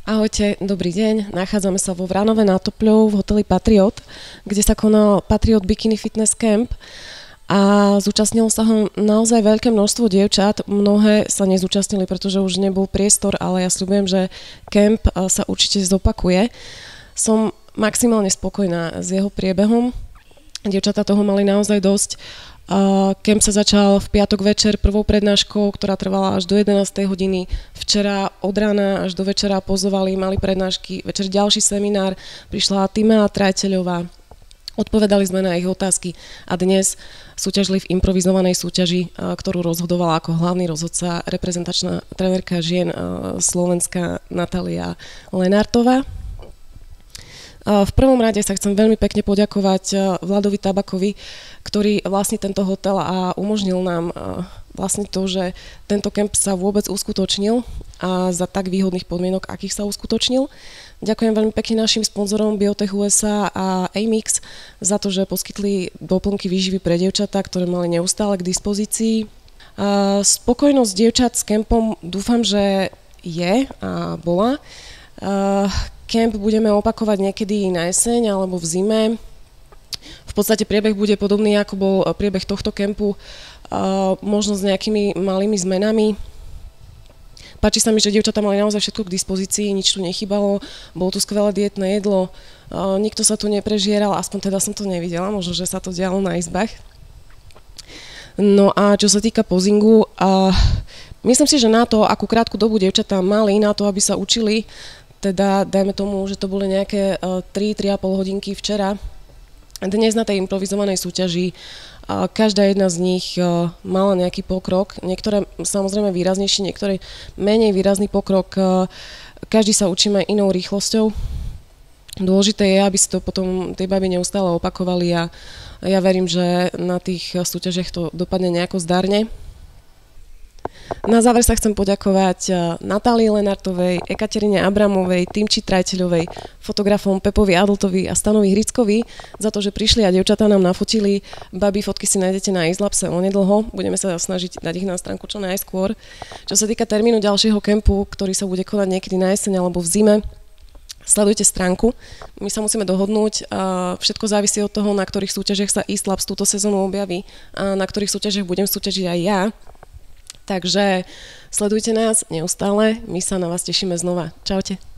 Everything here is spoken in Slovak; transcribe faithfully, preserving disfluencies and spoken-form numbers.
Ahojte, dobrý deň. Nachádzame sa vo Vranove nad Topľou v hoteli Patriot, kde sa konal Patriot Bikini Fitness Camp a zúčastnilo sa ho naozaj veľké množstvo dievčat. Mnohé sa nezúčastnili, pretože už nebol priestor, ale ja sľubujem, že camp sa určite zopakuje. Som maximálne spokojná s jeho priebehom. Dievčatá toho mali naozaj dosť. Uh, Camp sa začal v piatok večer prvou prednáškou, ktorá trvala až do jedenástej hodiny. Včera od rána až do večera pozovali, mali prednášky. Večer ďalší seminár, prišla Týma Trajteľová. Odpovedali sme na ich otázky a dnes súťažili v improvizovanej súťaži, uh, ktorú rozhodovala ako hlavný rozhodca reprezentačná trenérka žien uh, Slovenska Natália Lenartová. V prvom rade sa chcem veľmi pekne poďakovať Vladovi Tabakovi, ktorý vlastní tento hotel a umožnil nám vlastne to, že tento kemp sa vôbec uskutočnil a za tak výhodných podmienok, akých sa uskutočnil. Ďakujem veľmi pekne našim sponzorom Biotech ú es á a Amix za to, že poskytli doplnky výživy pre dievčatá, ktoré mali neustále k dispozícii. Spokojnosť dievčat s kempom dúfam, že je a bola. Kemp budeme opakovať niekedy na jeseň alebo v zime. V podstate priebeh bude podobný, ako bol priebeh tohto kempu, možno s nejakými malými zmenami. Páči sa mi, že dievčatá mali naozaj všetko k dispozícii, nič tu nechybalo, bolo tu skvelé dietné jedlo, nikto sa tu neprežieral, aspoň teda som to nevidela, možno, že sa to dialo na izbách. No a čo sa týka pozingu, myslím si, že na to, akú krátku dobu dievčatá mali, na to, aby sa učili, teda dajme tomu, že to boli nejaké tri tri a pol hodinky včera. Dnes na tej improvizovanej súťaži každá jedna z nich mala nejaký pokrok, niektoré samozrejme výraznejší, niektoré menej výrazný pokrok. Každý sa učíme inou rýchlosťou. Dôležité je, aby si to potom tie baby neustále opakovali a ja verím, že na tých súťažiach to dopadne nejako zdarne. Na záver sa chcem poďakovať Natálii Lenartovej, Ekaterine Abramovej, Týmči Trajteľovej, fotografom Pepovi Adltovi a Stanovi Hrickovi za to, že prišli a dievčatá nám nafotili. Babi, fotky si nájdete na Izlapse onedlho, budeme sa snažiť dať ich na stránku čo najskôr. Čo sa týka termínu ďalšieho kempu, ktorý sa bude konať niekedy na jeseň alebo v zime, sledujte stránku, my sa musíme dohodnúť, všetko závisí od toho, na ktorých súťažiach sa Izlapse túto sezónu objaví a na ktorých súťažiach budem súťažiť aj ja. Takže sledujte nás neustále, my sa na vás tešíme znova. Čaute.